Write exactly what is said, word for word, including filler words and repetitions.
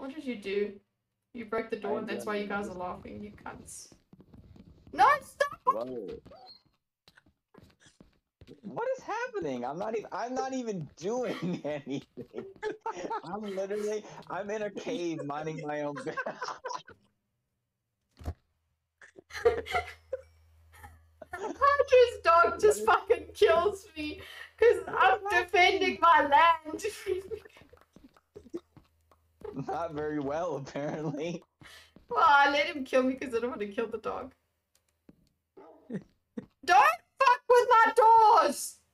What did you do? You broke the door I and that's don't why you guys know. are laughing, you cunts. No, stop! Whoa. What is happening? I'm not even I'm not even doing anything. I'm literally I'm in a cave minding my own business. Hydra's dog just fucking kills me because I'm defending my land. Not very well, apparently. Well, I let him kill me because I don't want to kill the dog. Don't fuck with my doors!